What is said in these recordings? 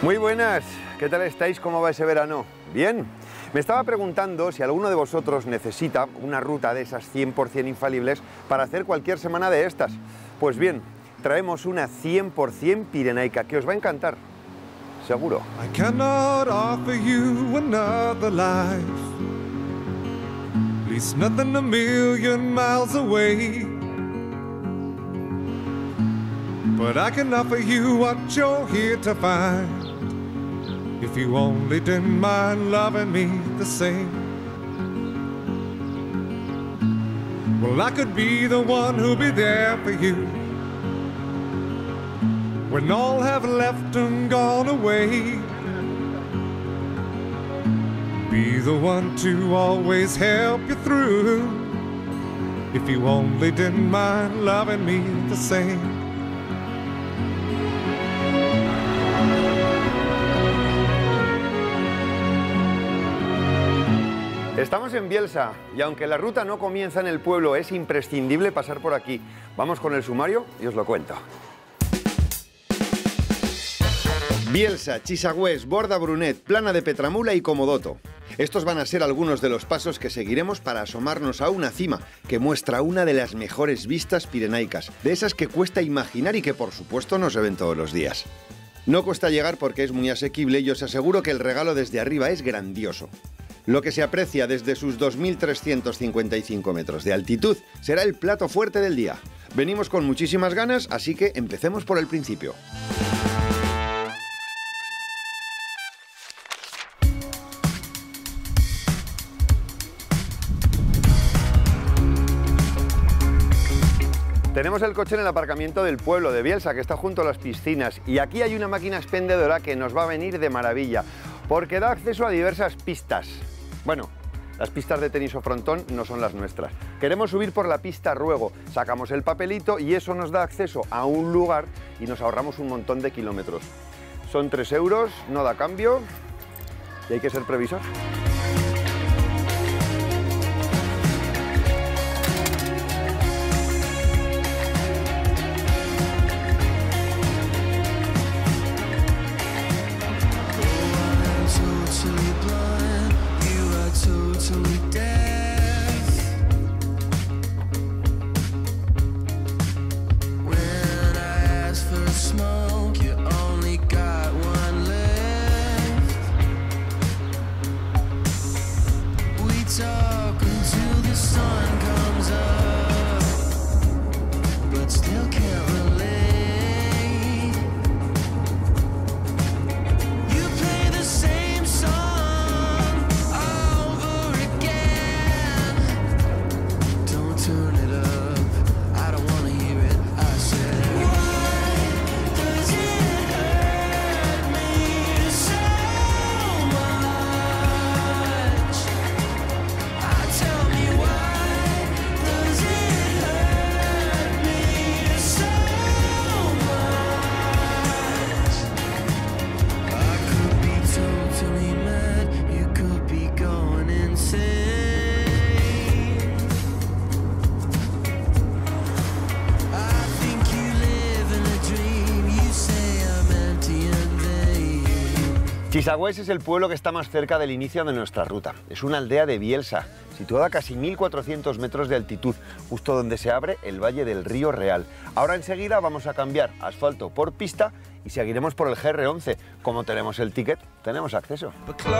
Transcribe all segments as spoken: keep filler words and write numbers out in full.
Muy buenas, ¿qué tal estáis? ¿Cómo va ese verano? ¿Bien? Me estaba preguntando si alguno de vosotros necesita una ruta de esas cien por cien infalibles para hacer cualquier semana de estas. Pues bien, traemos una cien por cien pirenaica que os va a encantar, seguro. I cannot offer you another life, at least nothing a million miles away. But I can offer you what you're here to find, if you only didn't mind loving me the same. Well, I could be the one who'll be there for you when all have left and gone away. Be the one to always help you through, if you only didn't mind loving me the same. Estamos en Bielsa y aunque la ruta no comienza en el pueblo, es imprescindible pasar por aquí. Vamos con el sumario y os lo cuento. Bielsa, Chisagüés, Borda Brunet, Plana de Petramula y Comodoto. Estos van a ser algunos de los pasos que seguiremos para asomarnos a una cima que muestra una de las mejores vistas pirenaicas, de esas que cuesta imaginar y que por supuesto no se ven todos los días. No cuesta llegar porque es muy asequible y os aseguro que el regalo desde arriba es grandioso. Lo que se aprecia desde sus dos mil trescientos cincuenta y cinco metros de altitud será el plato fuerte del día. Venimos con muchísimas ganas, así que empecemos por el principio. Tenemos el coche en el aparcamiento del pueblo de Bielsa, que está junto a las piscinas, y aquí hay una máquina expendedora que nos va a venir de maravilla, porque da acceso a diversas pistas. Bueno, las pistas de tenis o frontón no son las nuestras. Queremos subir por la pista Ruego, sacamos el papelito y eso nos da acceso a un lugar y nos ahorramos un montón de kilómetros. Son tres euros, no da cambio y hay que ser previsor. Chisagüés es el pueblo que está más cerca del inicio de nuestra ruta. Es una aldea de Bielsa, situada a casi mil cuatrocientos metros de altitud, justo donde se abre el valle del río Real. Ahora enseguida vamos a cambiar asfalto por pista y seguiremos por el G R once. Como tenemos el ticket, tenemos acceso.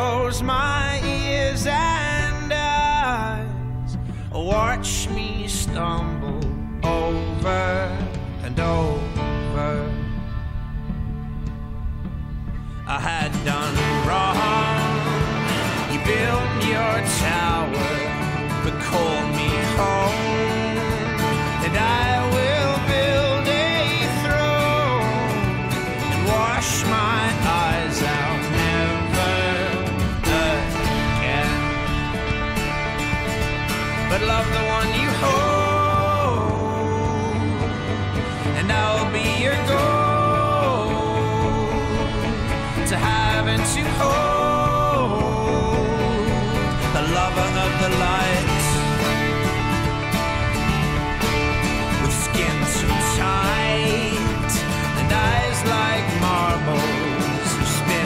I had done wrong. You built your tower, but call me home, and I will build a throne and wash my eyes out never again. But love the one you hold, and I'll be your goal. To have and to hold, the lover of the light, with skin so tight and eyes like marbles of spin.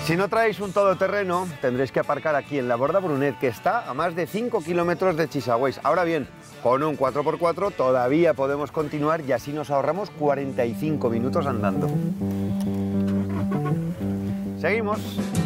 Si no traéis un todoterreno, tendréis que aparcar aquí en la Borda Brunet, que está a más de cinco kilómetros de Chisagüés. Ahora bien, con un cuatro por cuatro todavía podemos continuar y así nos ahorramos cuarenta y cinco minutos andando. Seguimos.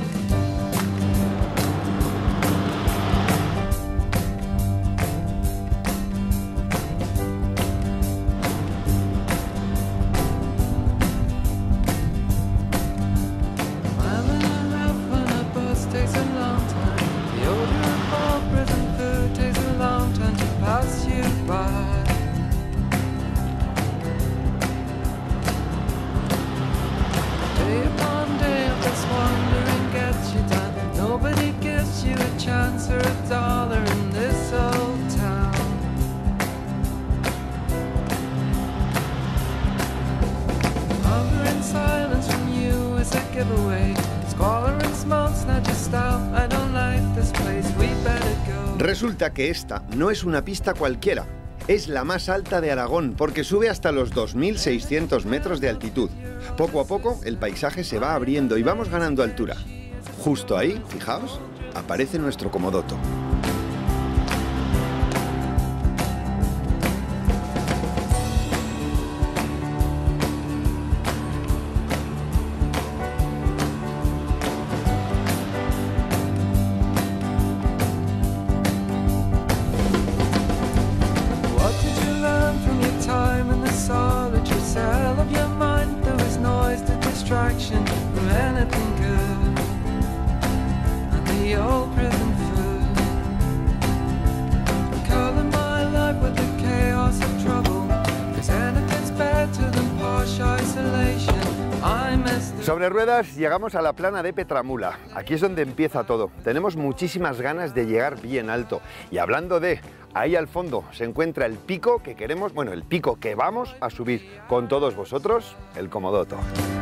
Resulta que esta no es una pista cualquiera, es la más alta de Aragón porque sube hasta los dos mil seiscientos metros de altitud. Poco a poco el paisaje se va abriendo y vamos ganando altura. Justo ahí, fijaos, aparece nuestro Comodoto. Sobre ruedas llegamos a la plana de Petramula. Aquí es donde empieza todo. Tenemos muchísimas ganas de llegar bien alto. Y hablando de, ahí al fondo se encuentra el pico que queremos, bueno, el pico que vamos a subir con todos vosotros, el Comodoto.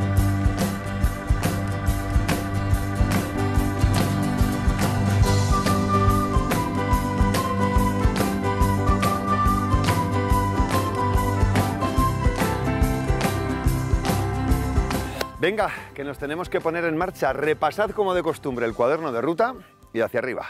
Venga, que nos tenemos que poner en marcha. Repasad como de costumbre el cuaderno de ruta y hacia arriba.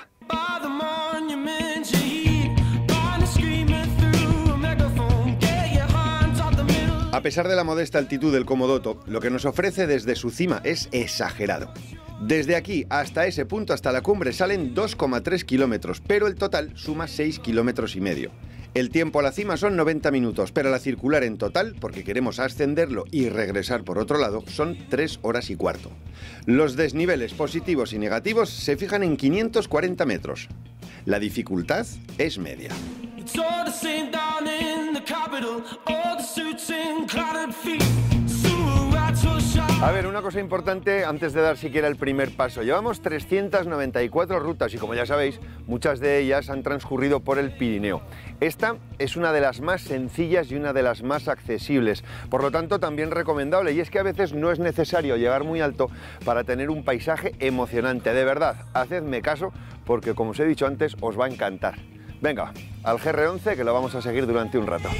A pesar de la modesta altitud del Comodoto, lo que nos ofrece desde su cima es exagerado. Desde aquí hasta ese punto, hasta la cumbre, salen dos coma tres kilómetros, pero el total suma seis kilómetros y medio. El tiempo a la cima son noventa minutos, pero a la circular en total, porque queremos ascenderlo y regresar por otro lado, son tres horas y cuarto. Los desniveles positivos y negativos se fijan en quinientos cuarenta metros. La dificultad es media. A ver, una cosa importante antes de dar siquiera el primer paso. Llevamos trescientas noventa y cuatro rutas y, como ya sabéis, muchas de ellas han transcurrido por el Pirineo. Esta es una de las más sencillas y una de las más accesibles, por lo tanto también recomendable, y es que a veces no es necesario llegar muy alto para tener un paisaje emocionante. De verdad, hacedme caso porque, como os he dicho antes, os va a encantar. Venga, al G R once, que lo vamos a seguir durante un rato.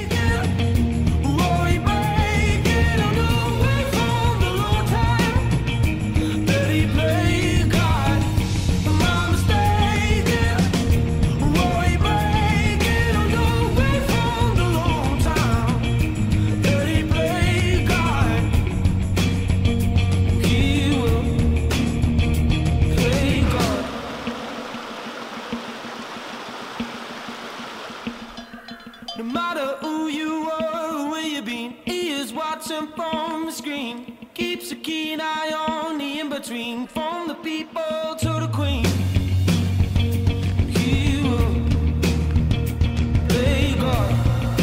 No matter who you are or where you've been, he is watching from the screen. Keeps a keen eye on the in-between, from the people to the queen. He will play God.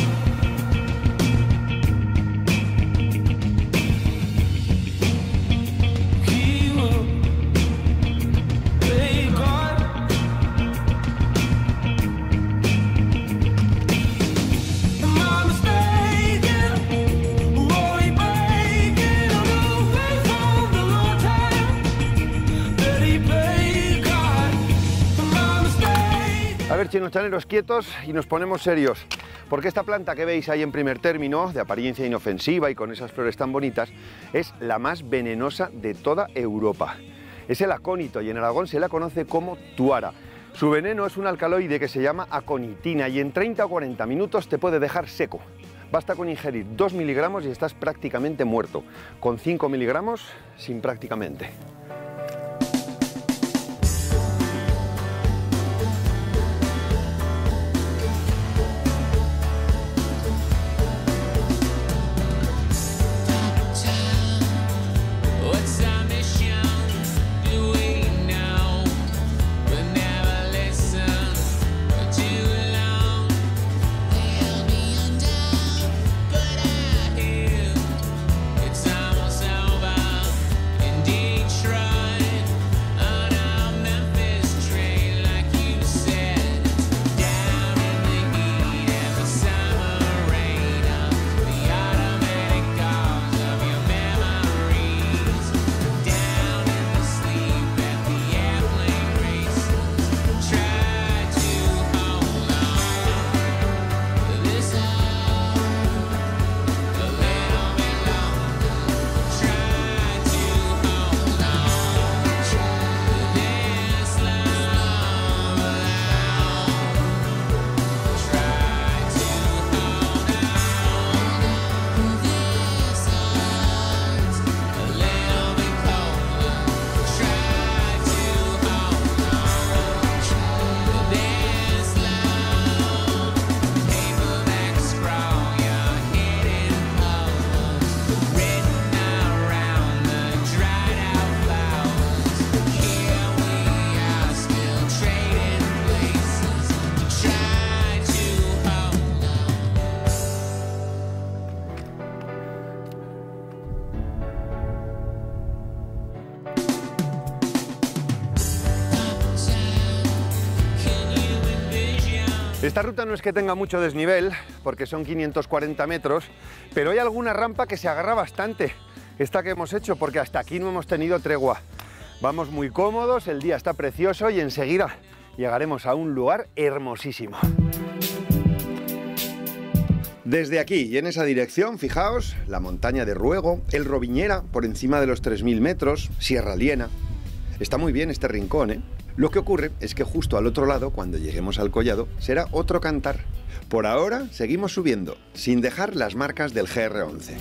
He will play God. A ver, chinochaneros, quietos y nos ponemos serios, porque esta planta que veis ahí en primer término, de apariencia inofensiva y con esas flores tan bonitas, es la más venenosa de toda Europa. Es el acónito y en Aragón se la conoce como tuara. Su veneno es un alcaloide que se llama aconitina y en treinta o cuarenta minutos te puede dejar seco. Basta con ingerir dos miligramos y estás prácticamente muerto. Con cinco miligramos, sin prácticamente. Esta ruta no es que tenga mucho desnivel, porque son quinientos cuarenta metros, pero hay alguna rampa que se agarra bastante. Esta que hemos hecho, porque hasta aquí no hemos tenido tregua. Vamos muy cómodos, el día está precioso y enseguida llegaremos a un lugar hermosísimo. Desde aquí y en esa dirección, fijaos, la montaña de Ruego, el Roviñera, por encima de los tres mil metros, Sierra Liena. Está muy bien este rincón, ¿eh? Lo que ocurre es que justo al otro lado, cuando lleguemos al collado, será otro cantar. Por ahora, seguimos subiendo, sin dejar las marcas del G R once.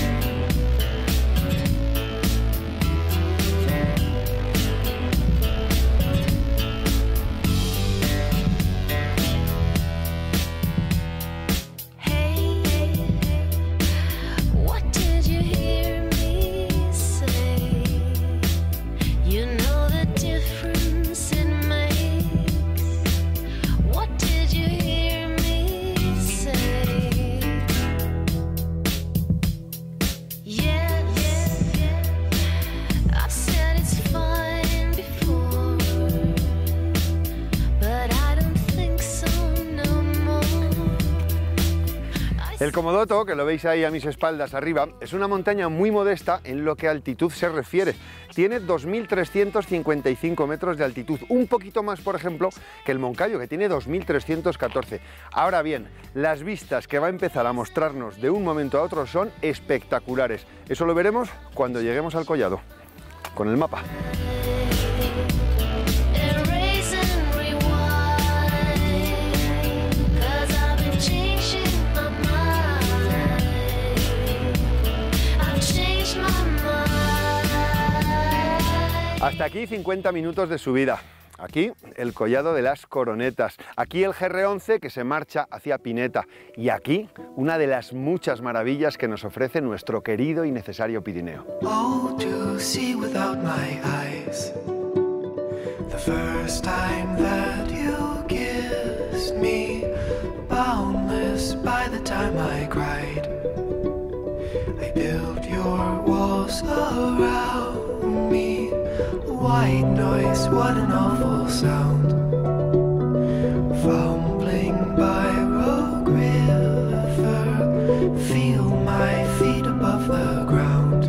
El Comodoto, que lo veis ahí a mis espaldas arriba, es una montaña muy modesta en lo que a altitud se refiere. Tiene dos mil trescientos cincuenta y cinco metros de altitud, un poquito más, por ejemplo, que el Moncayo, que tiene dos mil trescientos catorce. Ahora bien, las vistas que va a empezar a mostrarnos de un momento a otro son espectaculares. Eso lo veremos cuando lleguemos al collado, con el mapa. Hasta aquí cincuenta minutos de subida. Aquí el collado de las Coronetas. Aquí el G R once que se marcha hacia Pineta. Y aquí una de las muchas maravillas que nos ofrece nuestro querido y necesario Pirineo. Oh, to see without my eyes. The first time that you kissed me, boundless by the time I cried. I built your walls around me. White noise, what an awful sound. Fumbling by Rogue River, feel my feet above the ground.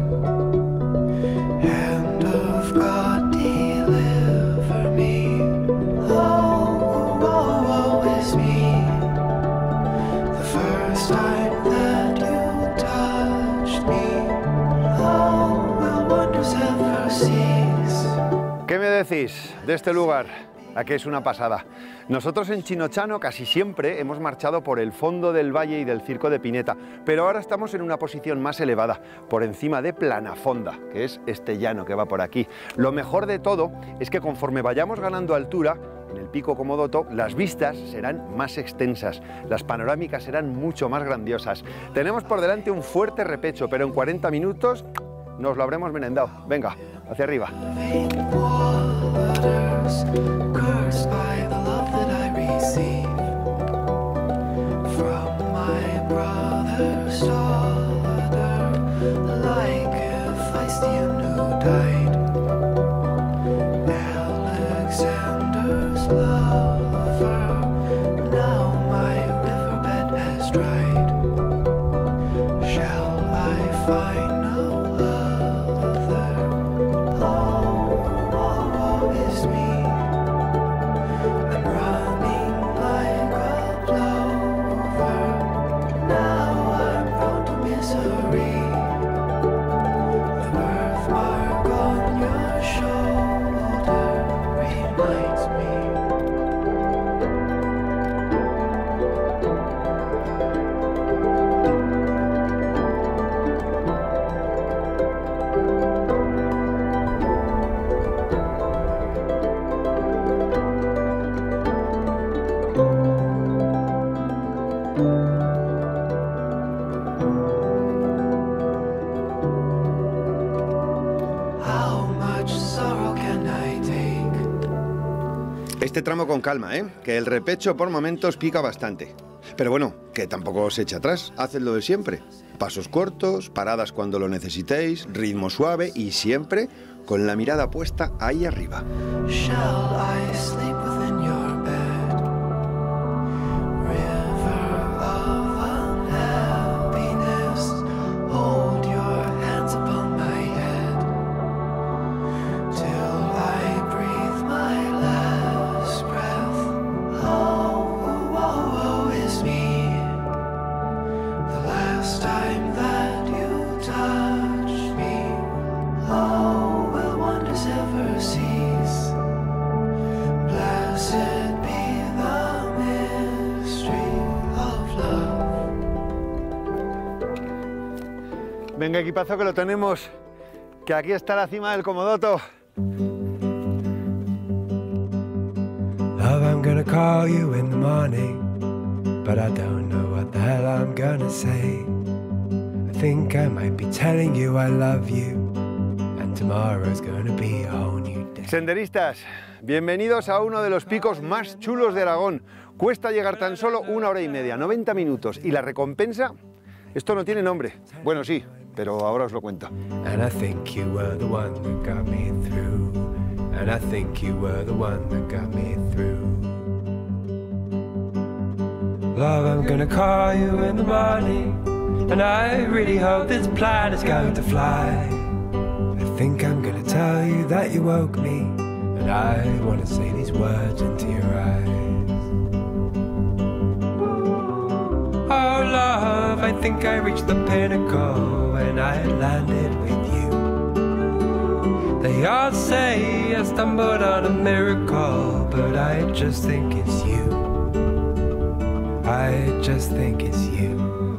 Hand of God, deliver me. Oh, woe, woe is me. The first time that you touched me, oh, will wonders ever cease? decís de este lugar? ¿A qué es una pasada? Nosotros en Chinochano casi siempre hemos marchado por el fondo del valle y del Circo de Pineta, pero ahora estamos en una posición más elevada, por encima de Planafonda, que es este llano que va por aquí. Lo mejor de todo es que conforme vayamos ganando altura, en el pico Comodoto, las vistas serán más extensas, las panorámicas serán mucho más grandiosas. Tenemos por delante un fuerte repecho, pero en cuarenta minutos nos lo habremos merendado. Venga, hacia arriba. Cursed by the love that I receive from my brother's daughter, like a Philistine who died, Alexander's lover. Now my riverbed has dried. Shall I find no other? Oh, woe, woe is me. Este tramo con calma, ¿eh? Que el repecho por momentos pica bastante. Pero bueno, que tampoco os eche atrás, haced lo de siempre. Pasos cortos, paradas cuando lo necesitéis, ritmo suave y siempre con la mirada puesta ahí arriba. Shall I sleep within your bed? River of unhappiness, hold your hands upon my head, till I breathe my last breath. Oh, woe, woe is me, the last time that you touched me. Oh, will wonders ever cease? Blessed be the mystery of love. Venga, equipazo, que lo tenemos, que aquí está la cima del Comodoto. Love, I'm gonna call you in the morning, but I don't know what the hell I'm gonna say. I think I might be telling you I love you, and tomorrow's gonna be a whole new day. Senderistas, bienvenidos a uno de los picos más chulos de Aragón. Cuesta llegar tan solo una hora y media, noventa minutos, y la recompensa, esto no tiene nombre. Bueno, sí, pero ahora os lo cuento. And I think you were the one that got me through, and I think you were the one that got me through. Love, I'm gonna call you in the morning, and I really hope this plan is going to fly. I think I'm gonna tell you that you woke me, and I wanna say these words into your eyes. Oh love, I think I reached the pinnacle when I landed with you. They all say I stumbled on a miracle, but I just think it's you. I just think it's you.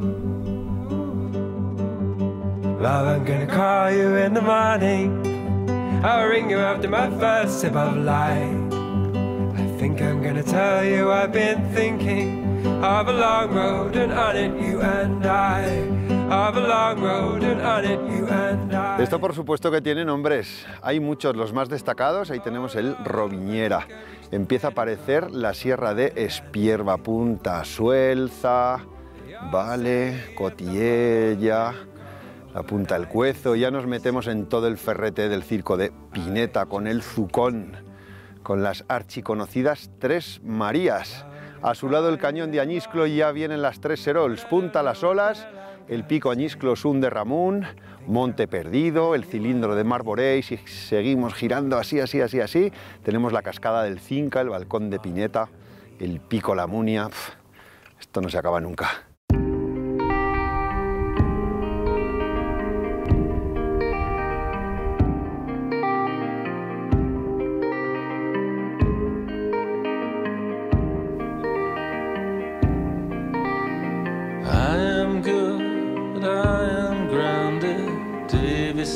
Love, I'm gonna call you in the morning, I'll ring you after my first sip of light. I think I'm gonna tell you I've been thinking of a long road, and on it you and I, of a long road, and on it you and I. Esto por supuesto que tiene nombres, hay muchos, los más destacados, ahí tenemos el Roviñera. Empieza a aparecer la sierra de Espierva, Punta Suelza, Vale, Cotiella, la Punta del Cuezo. Ya nos metemos en todo el ferrete del Circo de Pineta con el Zucón, con las archiconocidas Tres Marías. A su lado el cañón de Añisclo, y ya vienen las Tres Serols, Punta Las Olas, el pico Añisclo Sun de Ramún, Monte Perdido, el cilindro de Marborey. Si seguimos girando así, así, así, así, tenemos la cascada del Cinca, el balcón de Pineta, el pico La Munia. Pff, esto no se acaba nunca.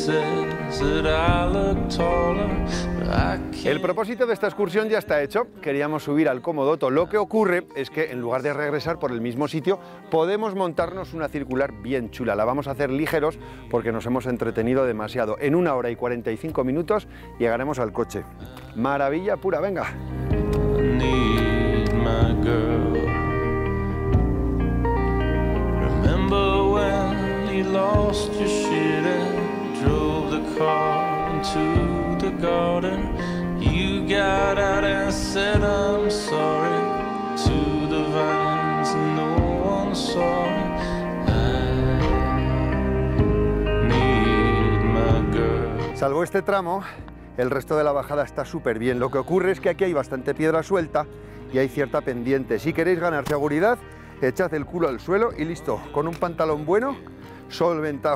El propósito de esta excursión ya está hecho. Queríamos subir al Comodoto. Lo que ocurre es que en lugar de regresar por el mismo sitio, podemos montarnos una circular bien chula. La vamos a hacer ligeros porque nos hemos entretenido demasiado. En una hora y cuarenta y cinco minutos llegaremos al coche. Maravilla pura, venga. Lost your shit and drove the car into the garden. You got out and said I'm sorry to the vines no one saw. I need my girl. Salvo este tramo, el resto de la bajada está súper bien. Lo que ocurre es que aquí hay bastante piedra suelta y hay cierta pendiente. Si queréis ganar seguridad, echad el culo al suelo y listo, con un pantalón bueno, solventado.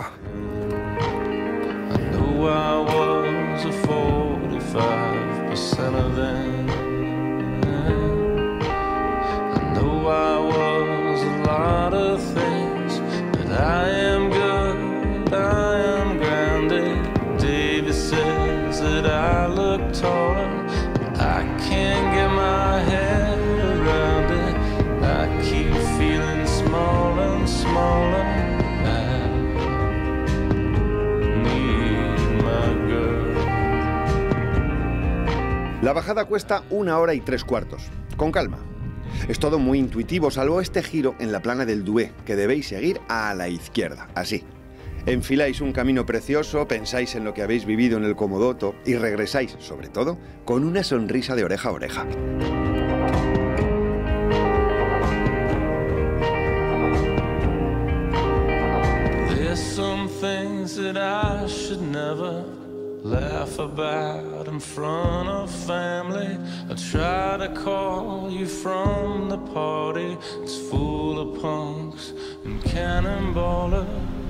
La bajada cuesta una hora y tres cuartos. Con calma. Es todo muy intuitivo, salvo este giro en la plana del Dué, que debéis seguir a la izquierda, así. Enfiláis un camino precioso, pensáis en lo que habéis vivido en el Comodoto y regresáis, sobre todo, con una sonrisa de oreja a oreja. There's some things that I should never laugh about in front of family. I try to call you from the party. It's full of punks and cannonballers.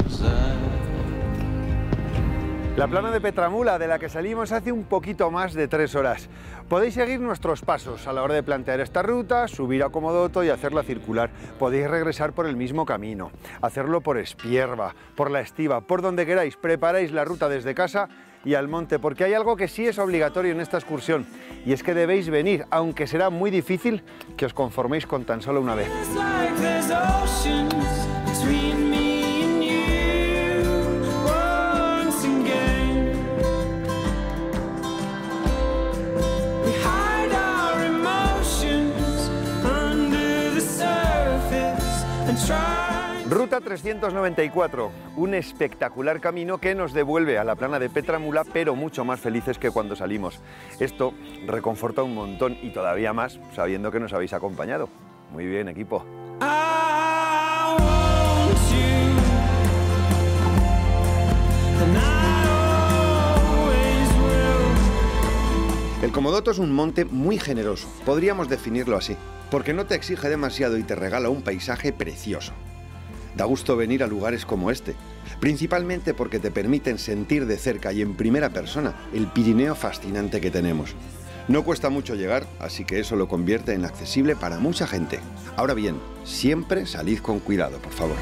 La plana de Petramula, de la que salimos hace un poquito más de tres horas. Podéis seguir nuestros pasos a la hora de plantear esta ruta, subir a Comodoto y hacerla circular. Podéis regresar por el mismo camino, hacerlo por Espierva, por La Estiva, por donde queráis. Preparáis la ruta desde casa y al monte, porque hay algo que sí es obligatorio en esta excursión, y es que debéis venir, aunque será muy difícil que os conforméis con tan solo una vez. Ruta trescientos noventa y cuatro, un espectacular camino que nos devuelve a la plana de Petramula, pero mucho más felices que cuando salimos. Esto reconforta un montón y todavía más sabiendo que nos habéis acompañado. Muy bien, equipo. El Comodoto es un monte muy generoso, podríamos definirlo así, porque no te exige demasiado y te regala un paisaje precioso. Da gusto venir a lugares como este, principalmente porque te permiten sentir de cerca y en primera persona el Pirineo fascinante que tenemos. No cuesta mucho llegar, así que eso lo convierte en accesible para mucha gente. Ahora bien, siempre salid con cuidado, por favor.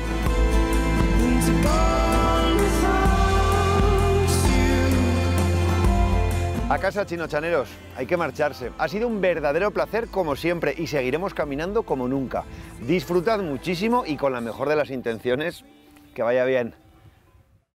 A casa, chinochaneros, hay que marcharse. Ha sido un verdadero placer como siempre y seguiremos caminando como nunca. Disfrutad muchísimo y con la mejor de las intenciones, que vaya bien.